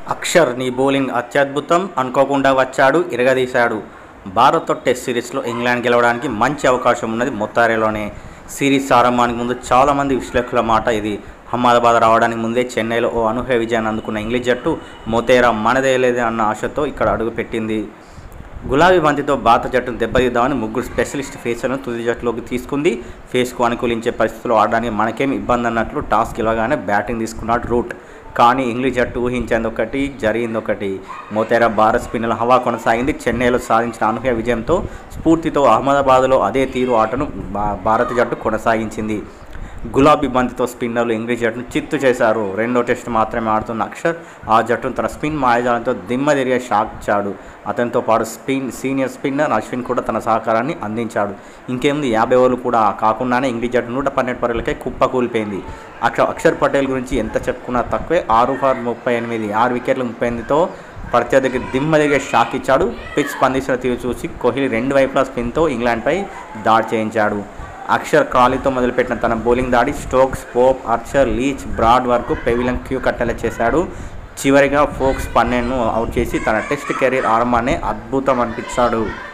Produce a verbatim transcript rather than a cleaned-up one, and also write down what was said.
అక్షర్ నీ బౌలింగ్ అత్యద్భుతం, అనుకోకుండా వచ్చాడు, ఇరగదీశాడు. భారత్తో టెస్ట్ సిరీస్లో ఇంగ్లాండ్ గెలవడానికి మంచి అవకాశం ఉన్నది మొత్తారేలోనే. సిరీస్ ఆరంభానికి ముందు చాలామంది విశ్లేషకుల మాట ఇది. అహ్మదాబాద్ రావడానికి ముందే చెన్నైలో ఓ అనూహ్య విజయాన్ని అందుకున్న ఇంగ్లీష్ జట్టు మోతేరా మనదేలేదే అన్న ఆశతో ఇక్కడ అడుగుపెట్టింది. గులాబీ బంతితో భారత జట్టును దెబ్బతీద్దామని ముగ్గురు స్పెషలిస్ట్ ఫేసర్లను తుది జట్టులోకి తీసుకుంది. ఫేస్కు అనుకూలించే పరిస్థితుల్లో ఆడడానికి మనకేం ఇబ్బంది అన్నట్లు టాస్ గెలవగానే బ్యాటింగ్ తీసుకున్నాడు రూట్. కానీ ఇంగ్లీష్ జట్టు ఊహించేది ఒకటి, జరిగింది ఒకటి. మోతేరా భారత్ స్పిన్నర్ల హవా కొనసాగింది. చెన్నైలో సాధించిన అనూహ్య విజయంతో స్ఫూర్తితో అహ్మదాబాద్లో అదే తీరు ఆటను భారత జట్టు కొనసాగించింది. గులాబీ బంతితో స్పిన్నర్లు ఇంగ్లీష్ జట్టును చిత్తు చేశారు. రెండో టెస్టు మాత్రమే ఆడుతున్న అక్షర్ ఆ జట్టును తన స్పిన్ మాయాజాలంతో దిమ్మదిరిగే షాక్ ఇచ్చాడు. అతనితో పాటు స్పిన్ సీనియర్ స్పిన్నర్ అశ్విన్ కూడా తన సహకారాన్ని అందించాడు. ఇంకేముంది, యాభై ఓవర్లు కూడా కాకుండానే ఇంగ్లీష్ జట్టు నూట పన్నెండు పరుగులకే కుప్పకూలిపోయింది. అక్షర్ అక్షర్ పటేల్ గురించి ఎంత చెప్పుకున్నా తక్కువే. ఆరు ఫర్ ముప్పై ఎనిమిది ఆరు వికెట్లు ముప్పై ఎనిమిదితో ప్రత్యర్థికి దిమ్మదిరిగే షాక్ ఇచ్చాడు. పిచ్ స్పందించిన తీరు చూసి కోహ్లీ రెండు వైపులా స్పిన్తో ఇంగ్లాండ్పై దాడి చేయించాడు. అక్షర్ క్రాలీతో మొదలుపెట్టిన తన బౌలింగ్ దాడి Stokes, Pope, Archer, Leach, Broad వరకు పెవిలియన్ క్యూ కట్టేలా చేశాడు. చివరిగా ఫోక్స్ పన్నెండును అవుట్ చేసి తన టెస్ట్ కెరీర్ ఆరంభాన్ని అద్భుతం అనిపించాడు.